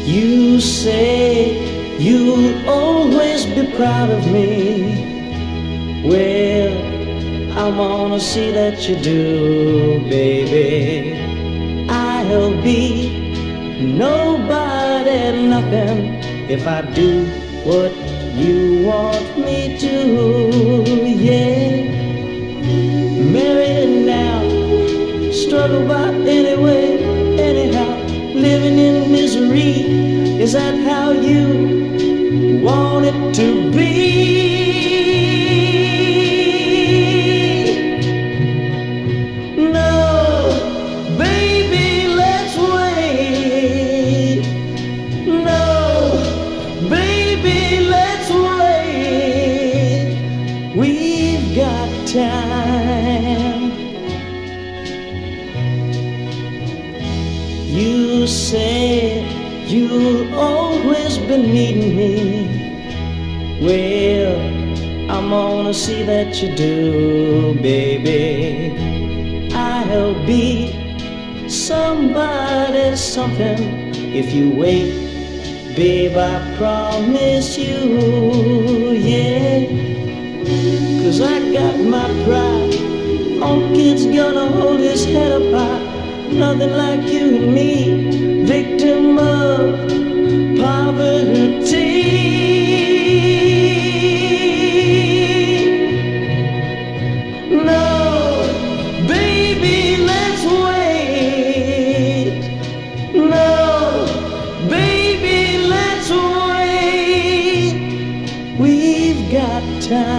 You say you'll always be proud of me. Well, I wanna see that you do, baby. I'll be nobody, nothing, if I do what you want me to, yeah. Married now, struggle by anyway, anyhow, living in misery. Is that how you want it to be? No, baby, let's wait. No, baby, let's wait. We've got time. You say you'll always be needing me. Well, I'm gonna see that you do, baby. I'll be somebody, something, if you wait, babe, I promise you, yeah. 'Cause I got my pride, on kid's gonna hold his head up high. Nothing like you and me, victim of poverty. No, baby, let's wait. No, baby, let's wait. We've got time.